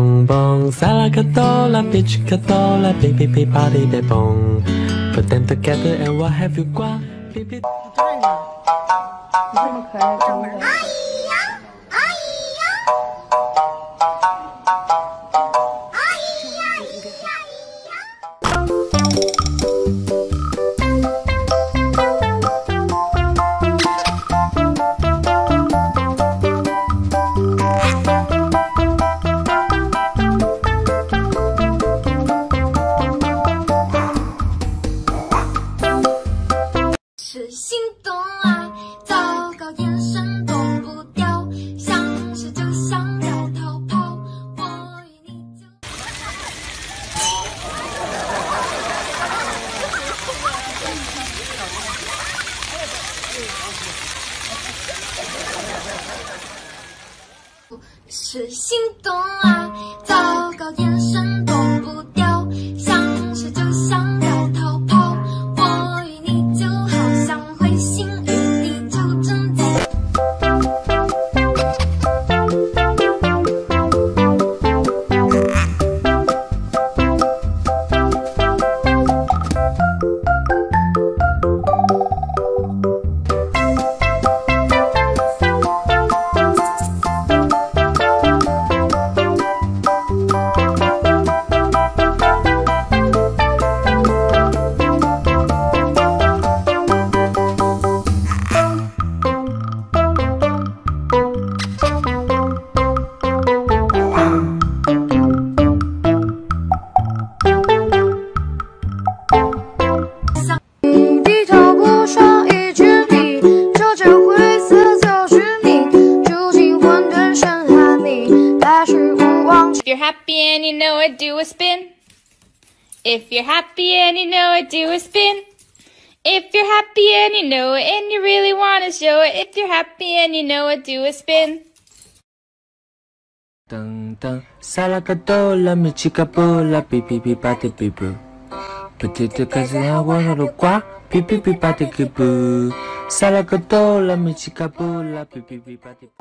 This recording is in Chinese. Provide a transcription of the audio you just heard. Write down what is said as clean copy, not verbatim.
蹦蹦，萨拉卡多拉，别去卡多拉，哔哔哔吧哩哔蹦。Put them together and what have you got？ 哔哔。 我知道你，你这么可爱，怎么回事？ 是心动啊，糟糕，眼神躲不掉，像是就想要逃跑，我与你就。是心动啊，糟糕，眼神躲不掉，像是就想要逃跑，我与你就好像彗星与地球正在。 If you're happy and you know it, do a spin. If you're happy and you know it, do a spin. If you're happy and you know it and you really want to show it, if you're happy and you know it, do a spin. 噔噔，萨拉卡多拉，米奇卡布拉，哔哔哔吧的哔哔。不停地开始喊我的瓜，哔哔哔吧的哔哔。萨拉卡多拉，米奇卡布拉，哔哔哔吧的。